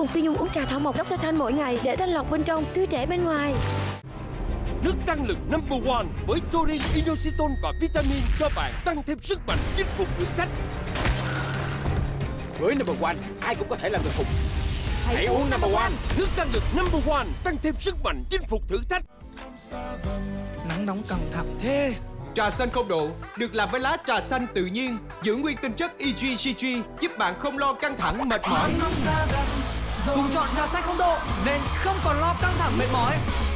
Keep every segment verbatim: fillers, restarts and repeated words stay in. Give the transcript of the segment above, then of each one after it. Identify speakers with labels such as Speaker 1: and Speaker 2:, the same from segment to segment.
Speaker 1: cùng Phi Nhung uống trà thảo mộc Doctor Thanh mỗi ngày để thanh lọc bên trong, tươi trẻ bên ngoài.
Speaker 2: Nước tăng lực number one với taurine, inositol và vitamin cho bạn tăng thêm sức mạnh chinh phục thử thách.
Speaker 3: Với number one, ai cũng có thể làm được phục.
Speaker 2: Hãy, Hãy uống number one. Nước tăng lực number one tăng thêm sức mạnh chinh phục thử thách.
Speaker 4: Nắng nóng căng thẳng thế.
Speaker 5: Trà xanh không độ được làm với lá trà xanh tự nhiên, giữ nguyên tinh chất e giê giê giê, giúp bạn không lo căng thẳng mệt mỏi.
Speaker 4: Cùng chọn trà xanh không độ nên không còn lo căng thẳng mệt mỏi.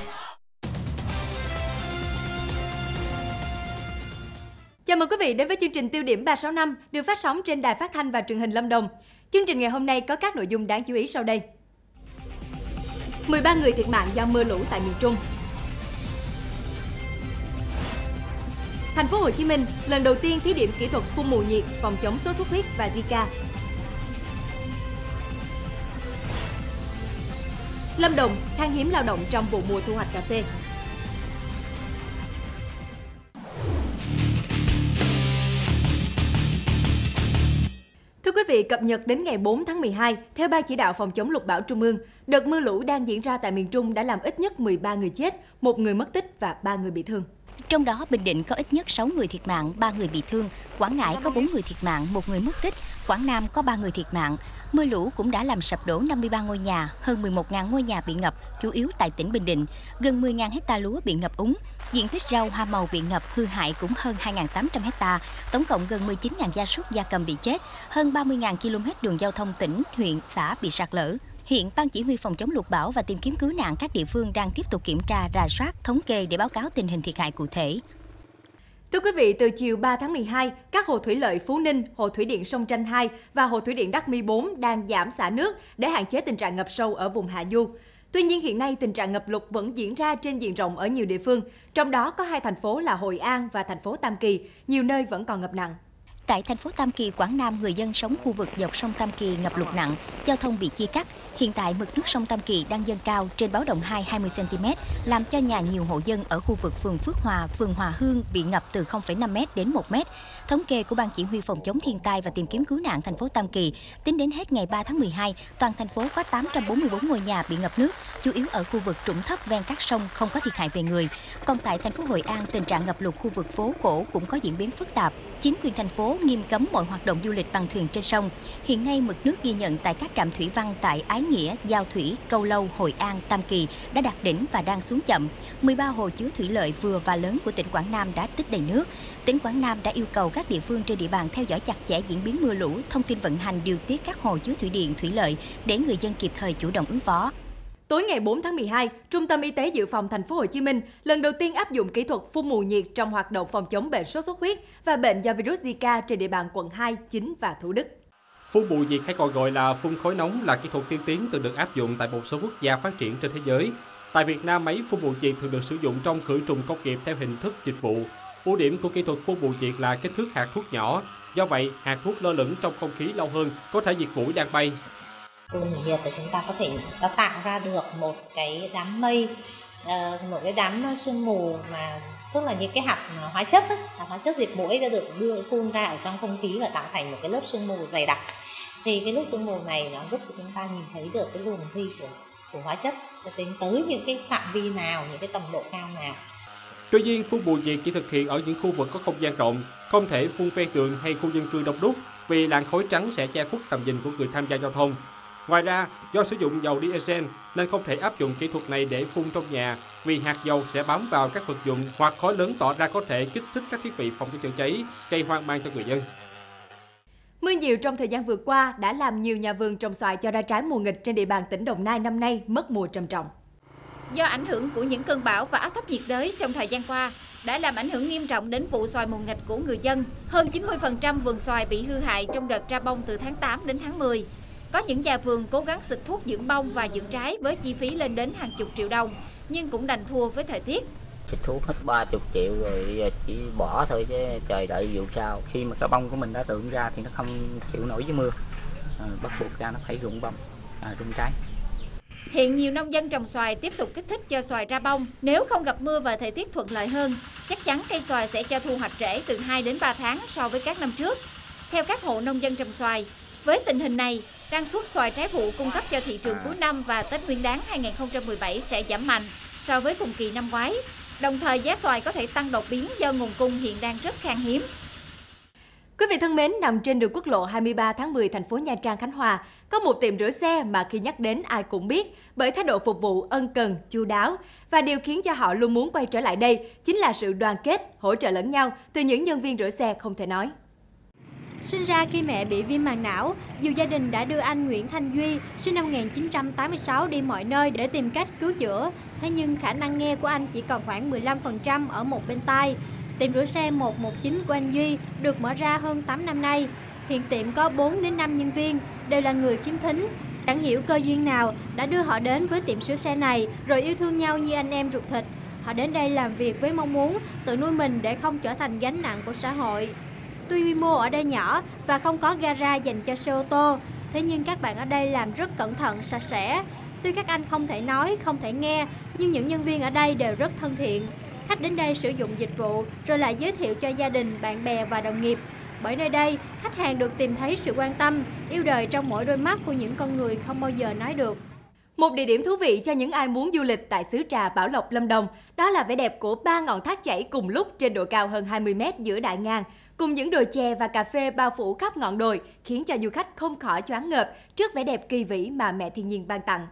Speaker 6: Chào mừng quý vị đến với chương trình Tiêu điểm ba sáu năm được phát sóng trên Đài Phát thanh và Truyền hình Lâm Đồng. Chương trình ngày hôm nay có các nội dung đáng chú ý sau đây. mười ba người thiệt mạng do mưa lũ tại miền Trung. Thành phố Hồ Chí Minh lần đầu tiên thí điểm kỹ thuật phun mù nhiệt phòng chống sốt xuất huyết và Zika. Lâm Đồng khan hiếm lao động trong vụ mùa thu hoạch cà phê. Thưa quý vị, cập nhật đến ngày bốn tháng mười hai, theo Ban Chỉ đạo Phòng chống lụt bão Trung ương, đợt mưa lũ đang diễn ra tại miền Trung đã làm ít nhất mười ba người chết, một người mất tích và ba người bị thương.
Speaker 7: Trong đó, Bình Định có ít nhất sáu người thiệt mạng, ba người bị thương, Quảng Ngãi có bốn người thiệt mạng, một người mất tích, Quảng Nam có ba người thiệt mạng. Mưa lũ cũng đã làm sập đổ năm mươi ba ngôi nhà, hơn mười một nghìn ngôi nhà bị ngập, chủ yếu tại tỉnh Bình Định, gần mười nghìn hecta lúa bị ngập úng. Diện tích rau hoa màu bị ngập hư hại cũng hơn hai nghìn tám trăm hecta, tổng cộng gần mười chín nghìn gia súc gia cầm bị chết, hơn ba mươi nghìn ki lô mét đường giao thông tỉnh, huyện, xã bị sạt lở. Hiện Ban Chỉ huy Phòng chống lụt bão và tìm kiếm cứu nạn các địa phương đang tiếp tục kiểm tra, rà soát, thống kê để báo cáo tình hình thiệt hại cụ thể.
Speaker 6: Thưa quý vị, từ chiều ba tháng mười hai, các hồ thủy lợi Phú Ninh, hồ thủy điện Sông Tranh hai và hồ thủy điện Đắc Mi bốn đang giảm xả nước để hạn chế tình trạng ngập sâu ở vùng hạ du. Tuy nhiên hiện nay tình trạng ngập lụt vẫn diễn ra trên diện rộng ở nhiều địa phương, trong đó có hai thành phố là Hội An và thành phố Tam Kỳ, nhiều nơi vẫn còn ngập nặng.
Speaker 7: Tại thành phố Tam Kỳ, Quảng Nam, người dân sống khu vực dọc sông Tam Kỳ ngập lụt nặng, giao thông bị chia cắt. Hiện tại mực nước sông Tam Kỳ đang dâng cao trên báo động hai hai mươi xăng ti mét, làm cho nhà nhiều hộ dân ở khu vực phường Phước Hòa, phường Hòa Hương bị ngập từ không phẩy năm mét đến một mét. Thống kê của Ban Chỉ huy Phòng chống thiên tai và tìm kiếm cứu nạn thành phố Tam Kỳ, tính đến hết ngày ba tháng mười hai, toàn thành phố có tám trăm bốn mươi tư ngôi nhà bị ngập nước, chủ yếu ở khu vực trũng thấp ven các sông, không có thiệt hại về người. Còn tại thành phố Hội An, tình trạng ngập lụt khu vực phố cổ cũng có diễn biến phức tạp. Chính quyền thành phố nghiêm cấm mọi hoạt động du lịch bằng thuyền trên sông. Hiện nay mực nước ghi nhận tại các trạm thủy văn tại Ái Nghĩa, Giao Thủy, Câu Lâu, Hội An, Tam Kỳ đã đạt đỉnh và đang xuống chậm. mười ba hồ chứa thủy lợi vừa và lớn của tỉnh Quảng Nam đã tích đầy nước. Tỉnh Quảng Nam đã yêu cầu các địa phương trên địa bàn theo dõi chặt chẽ diễn biến mưa lũ, thông tin vận hành điều tiết các hồ chứa thủy điện, thủy lợi để người dân kịp thời chủ động ứng phó.
Speaker 6: Tối ngày bốn tháng mười hai, Trung tâm Y tế Dự phòng Thành phố Hồ Chí Minh lần đầu tiên áp dụng kỹ thuật phun mù nhiệt trong hoạt động phòng chống bệnh sốt xuất huyết và bệnh do virus Zika trên địa bàn quận hai, chín và Thủ Đức.
Speaker 8: Phun mù nhiệt hay còn gọi là phun khói nóng là kỹ thuật tiên tiến từng được áp dụng tại một số quốc gia phát triển trên thế giới. Tại Việt Nam, máy phun mù nhiệt thường được sử dụng trong khử trùng công nghiệp theo hình thức dịch vụ. Ưu điểm của kỹ thuật phun mù nhiệt là kích thước hạt thuốc nhỏ. Do vậy, hạt thuốc lơ lửng trong không khí lâu hơn, có thể diệt muỗi đang bay.
Speaker 9: Phun mù nhiệt thì chúng ta có thể ta tạo ra được một cái đám mây, một cái đám sương mù mà tức là những cái hạt hóa chất ấy, hóa chất diệt muỗi đã được đưa phun ra ở trong không khí và tạo thành một cái lớp sương mù dày đặc. Thì cái lớp sương mù này nó giúp chúng ta nhìn thấy được cái luồng thi của của hóa chất, tính tới những cái phạm vi nào, những cái tầm độ cao nào.
Speaker 8: Tuy nhiên, phun mù nhiệt chỉ thực hiện ở những khu vực có không gian rộng, không thể phun ven đường hay khu dân cư đông đúc vì làn khói trắng sẽ che khuất tầm nhìn của người tham gia giao thông. Ngoài ra, do sử dụng dầu diesel nên không thể áp dụng kỹ thuật này để phun trong nhà vì hạt dầu sẽ bám vào các vật dụng hoặc khói lớn tỏ ra có thể kích thích các thiết bị phòng cháy chữa cháy, gây hoang mang cho người dân.
Speaker 6: Mưa nhiều trong thời gian vừa qua đã làm nhiều nhà vườn trồng xoài cho ra trái mùa nghịch trên địa bàn tỉnh Đồng Nai năm nay mất mùa trầm trọng.
Speaker 10: Do ảnh hưởng của những cơn bão và áp thấp nhiệt đới trong thời gian qua đã làm ảnh hưởng nghiêm trọng đến vụ xoài mùa nghịch của người dân. Hơn chín mươi phần trăm vườn xoài bị hư hại trong đợt ra bông từ tháng tám đến tháng mười. Có những nhà vườn cố gắng xịt thuốc dưỡng bông và dưỡng trái với chi phí lên đến hàng chục triệu đồng, nhưng cũng đành thua với thời tiết.
Speaker 11: Xịt thuốc hết ba mươi triệu rồi giờ chỉ bỏ thôi chứ trời đợi vụ sau. Khi mà cái bông của mình đã tượng ra thì nó không chịu nổi với mưa, à, bắt buộc ra nó phải rụng bông, à, rụng trái.
Speaker 10: Hiện nhiều nông dân trồng xoài tiếp tục kích thích cho xoài ra bông. Nếu không gặp mưa và thời tiết thuận lợi hơn, chắc chắn cây xoài sẽ cho thu hoạch trễ từ hai đến ba tháng so với các năm trước. Theo các hộ nông dân trồng xoài, với tình hình này, năng suất xoài trái vụ cung cấp cho thị trường cuối năm và Tết Nguyên đán hai nghìn không trăm mười bảy sẽ giảm mạnh so với cùng kỳ năm ngoái. Đồng thời giá xoài có thể tăng đột biến do nguồn cung hiện đang rất khan hiếm.
Speaker 6: Quý vị thân mến, nằm trên đường quốc lộ hai mươi ba tháng mười thành phố Nha Trang, Khánh Hòa, có một tiệm rửa xe mà khi nhắc đến ai cũng biết bởi thái độ phục vụ ân cần, chu đáo. Và điều khiến cho họ luôn muốn quay trở lại đây chính là sự đoàn kết, hỗ trợ lẫn nhau từ những nhân viên rửa xe không thể nói.
Speaker 12: Sinh ra khi mẹ bị viêm màng não, dù gia đình đã đưa anh Nguyễn Thanh Duy, sinh năm một nghìn chín trăm tám mươi sáu đi mọi nơi để tìm cách cứu chữa. Thế nhưng khả năng nghe của anh chỉ còn khoảng mười lăm phần trăm ở một bên tai. Tiệm rửa xe một một chín của anh Duy được mở ra hơn tám năm nay. Hiện tiệm có bốn đến năm nhân viên, đều là người khiếm thính. Chẳng hiểu cơ duyên nào đã đưa họ đến với tiệm sửa xe này rồi yêu thương nhau như anh em ruột thịt. Họ đến đây làm việc với mong muốn tự nuôi mình để không trở thành gánh nặng của xã hội. Tuy quy mô ở đây nhỏ và không có gara dành cho xe ô tô, thế nhưng các bạn ở đây làm rất cẩn thận, sạch sẽ. Tuy các anh không thể nói, không thể nghe, nhưng những nhân viên ở đây đều rất thân thiện. Khách đến đây sử dụng dịch vụ rồi lại giới thiệu cho gia đình, bạn bè và đồng nghiệp. Bởi nơi đây, khách hàng được tìm thấy sự quan tâm, yêu đời trong mỗi đôi mắt của những con người không bao giờ nói được.
Speaker 6: Một địa điểm thú vị cho những ai muốn du lịch tại xứ Trà Bảo Lộc, Lâm Đồng, đó là vẻ đẹp của ba ngọn thác chảy cùng lúc trên độ cao hơn hai mươi mét giữa đại ngàn, cùng những đồi chè và cà phê bao phủ khắp ngọn đồi, khiến cho du khách không khỏi choáng ngợp trước vẻ đẹp kỳ vĩ mà mẹ thiên nhiên ban tặng.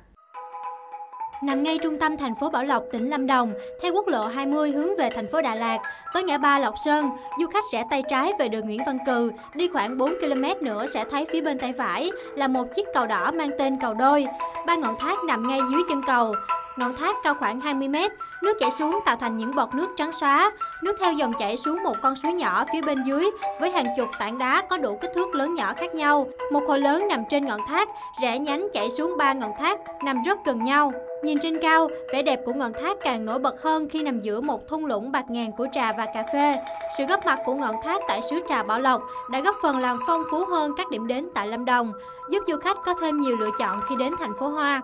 Speaker 12: Nằm ngay trung tâm thành phố Bảo Lộc, tỉnh Lâm Đồng, theo quốc lộ hai mươi hướng về thành phố Đà Lạt, tới ngã ba Lộc Sơn, du khách rẽ tay trái về đường Nguyễn Văn Cừ, đi khoảng bốn ki lô mét nữa sẽ thấy phía bên tay phải là một chiếc cầu đỏ mang tên cầu Đôi. Ba ngọn thác nằm ngay dưới chân cầu. Ngọn thác cao khoảng hai mươi mét, nước chảy xuống tạo thành những bọt nước trắng xóa. Nước theo dòng chảy xuống một con suối nhỏ phía bên dưới với hàng chục tảng đá có đủ kích thước lớn nhỏ khác nhau. Một hồ lớn nằm trên ngọn thác, rẽ nhánh chảy xuống ba ngọn thác nằm rất gần nhau. Nhìn trên cao, vẻ đẹp của ngọn thác càng nổi bật hơn khi nằm giữa một thung lũng bạt ngàn của trà và cà phê. Sự góp mặt của ngọn thác tại xứ Trà Bảo Lộc đã góp phần làm phong phú hơn các điểm đến tại Lâm Đồng, giúp du khách có thêm nhiều lựa chọn khi đến thành phố Hoa.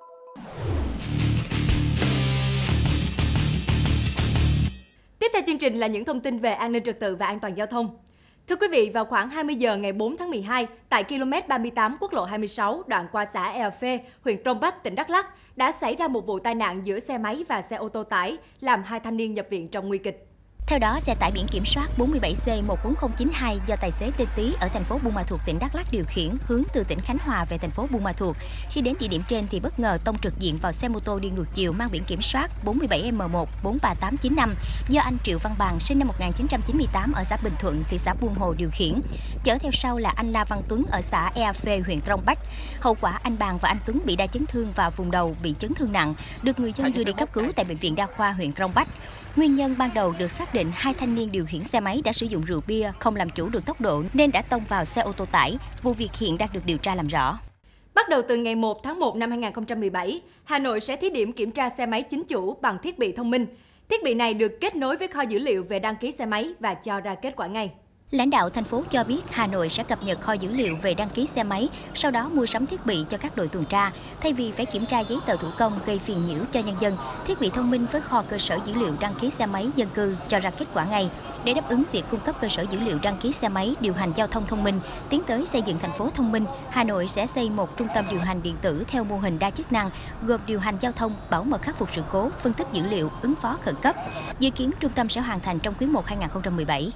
Speaker 6: Tiếp theo chương trình là những thông tin về an ninh trật tự và an toàn giao thông. Thưa quý vị, vào khoảng hai mươi giờ ngày bốn tháng mười hai, tại ki lô mét ba mươi tám quốc lộ hai mươi sáu đoạn qua xã Ea Phê, huyện Krông Bách, tỉnh Đắk Lắk đã xảy ra một vụ tai nạn giữa xe máy và xe ô tô tải, làm hai thanh niên nhập viện trong nguy kịch.
Speaker 7: Theo đó, xe tải biển kiểm soát bốn mươi bảy C một bốn không chín hai do tài xế Tên Tý ở thành phố Buôn Ma Thuột, tỉnh Đắk Lắk điều khiển hướng từ tỉnh Khánh Hòa về thành phố Buôn Ma Thuột. Khi đến địa điểm trên thì bất ngờ tông trực diện vào xe mô tô đi ngược chiều mang biển kiểm soát bốn mươi bảy M một bốn ba tám chín năm do anh Triệu Văn Bằng sinh năm một nghìn chín trăm chín mươi tám ở xã Bình Thuận, thị xã Buôn Hồ điều khiển. Chở theo sau là anh La Văn Tuấn ở xã Ea Phê, huyện Krông Bách. Hậu quả anh Bằng và anh Tuấn bị đa chấn thương và vùng đầu bị chấn thương nặng, được người dân đưa đi cấp cứu tại bệnh viện đa khoa huyện Krông Bách. Nguyên nhân ban đầu được xác định hai thanh niên điều khiển xe máy đã sử dụng rượu bia, không làm chủ được tốc độ nên đã tông vào xe ô tô tải. Vụ việc hiện đang được điều tra làm rõ.
Speaker 6: Bắt đầu từ ngày một tháng một năm hai nghìn không trăm mười bảy, Hà Nội sẽ thí điểm kiểm tra xe máy chính chủ bằng thiết bị thông minh. Thiết bị này được kết nối với kho dữ liệu về đăng ký xe máy và cho ra kết quả ngay.
Speaker 7: Lãnh đạo thành phố cho biết Hà Nội sẽ cập nhật kho dữ liệu về đăng ký xe máy, sau đó mua sắm thiết bị cho các đội tuần tra. Thay vì phải kiểm tra giấy tờ thủ công gây phiền nhiễu cho nhân dân, thiết bị thông minh với kho cơ sở dữ liệu đăng ký xe máy dân cư cho ra kết quả ngay. Để đáp ứng việc cung cấp cơ sở dữ liệu đăng ký xe máy, điều hành giao thông thông minh, tiến tới xây dựng thành phố thông minh, Hà Nội sẽ xây một trung tâm điều hành điện tử theo mô hình đa chức năng, gồm điều hành giao thông, bảo mật khắc phục sự cố, phân tích dữ liệu, ứng phó khẩn cấp. Dự kiến trung tâm sẽ hoàn thành trong quý một hai nghìn không trăm mười bảy.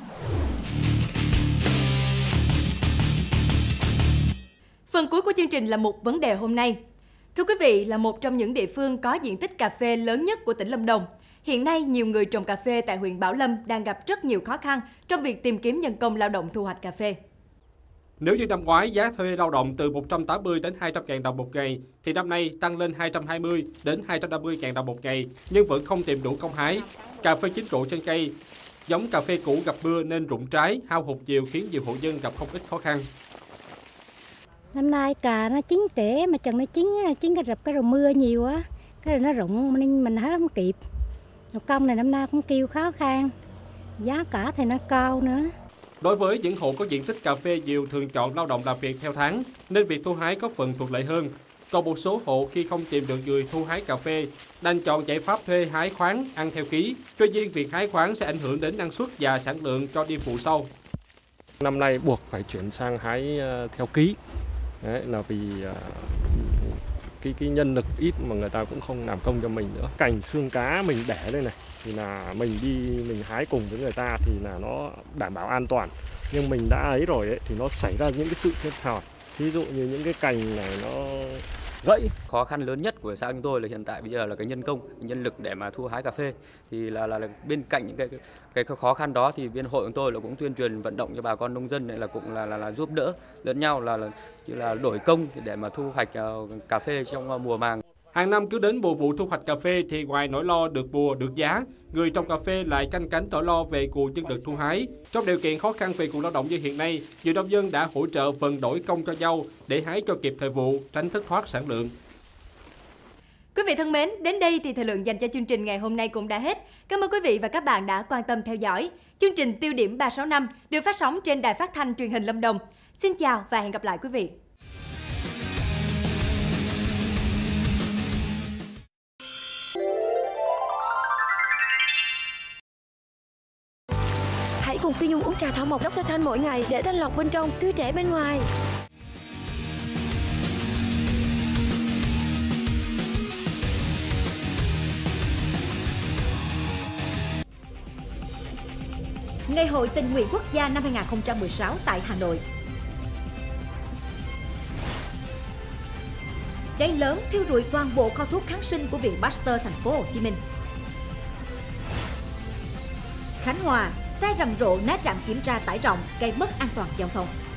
Speaker 6: Phần cuối của chương trình là một vấn đề hôm nay. Thưa quý vị, là một trong những địa phương có diện tích cà phê lớn nhất của tỉnh Lâm Đồng, hiện nay nhiều người trồng cà phê tại huyện Bảo Lâm đang gặp rất nhiều khó khăn trong việc tìm kiếm nhân công lao động thu hoạch cà phê.
Speaker 8: Nếu như năm ngoái giá thuê lao động từ một trăm tám mươi đến hai trăm nghìn đồng một ngày, thì năm nay tăng lên hai trăm hai mươi đến hai trăm năm mươi nghìn đồng một ngày, nhưng vẫn không tìm đủ công hái. Cà phê chín rộ trên cây, giống cà phê cũ gặp mưa nên rụng trái, hao hụt nhiều khiến nhiều hộ dân gặp không ít khó khăn.
Speaker 13: Năm nay cà nó chín trễ mà chừng nó chín chín cái rập cái rồi mưa nhiều á, cái rồi nó rụng nên mình hái không kịp. Công này năm nay cũng kêu khó khăn, giá cả thì nó cao nữa.
Speaker 8: Đối với những hộ có diện tích cà phê nhiều thường chọn lao động làm việc theo tháng nên việc thu hái có phần thuận lợi hơn. Còn một số hộ khi không tìm được người thu hái cà phê đành chọn giải pháp thuê hái khoáng ăn theo ký. Tuy nhiên việc hái khoáng sẽ ảnh hưởng đến năng suất và sản lượng cho niên vụ sau.
Speaker 14: Năm nay buộc phải chuyển sang hái theo ký Đấy, là vì uh, cái cái nhân lực ít mà người ta cũng không làm công cho mình nữa. Cành xương cá mình để đây này thì là mình đi mình hái cùng với người ta thì là nó đảm bảo an toàn. Nhưng mình đã ấy rồi ấy, thì nó xảy ra những cái sự thiệt thòi. Ví dụ như những cái cành này nó gãy.
Speaker 15: Khó khăn lớn nhất của xã chúng tôi là hiện tại bây giờ là cái nhân công, nhân lực để mà thu hái cà phê. Thì là là, là bên cạnh những cái, cái cái khó khăn đó thì bên hội của tôi là cũng tuyên truyền vận động cho bà con nông dân này là cũng là là, là giúp đỡ lẫn nhau là là, là đổi công để mà thu hoạch uh, cà phê trong uh, mùa màng.
Speaker 8: Hàng năm cứ đến mùa vụ thu hoạch cà phê thì ngoài nỗi lo được mùa được giá, người trồng cà phê lại canh cánh nỗi lo về nguồn nhân lực thu hái. Trong điều kiện khó khăn về nguồn lao động như hiện nay, nhiều nông dân đã hỗ trợ phần đổi công cho dâu để hái cho kịp thời vụ, tránh thất thoát sản lượng.
Speaker 6: Quý vị thân mến, đến đây thì thời lượng dành cho chương trình ngày hôm nay cũng đã hết. Cảm ơn quý vị và các bạn đã quan tâm theo dõi. Chương trình Tiêu điểm ba sáu năm được phát sóng trên Đài Phát thanh Truyền hình Lâm Đồng. Xin chào và hẹn gặp lại quý vị.
Speaker 1: Hãy cùng Phi Nhung uống trà thảo mộc Doctor Thanh mỗi ngày để thanh lọc bên trong, tươi trẻ bên ngoài.
Speaker 6: Ngày hội tình nguyện quốc gia năm hai nghìn không trăm mười sáu tại Hà Nội. Cháy lớn thiêu rụi toàn bộ kho thuốc kháng sinh của Viện Pasteur thành phố Hồ Chí Minh. Khánh Hòa, xe rầm rộ né trạm kiểm tra tải trọng gây mất an toàn giao thông.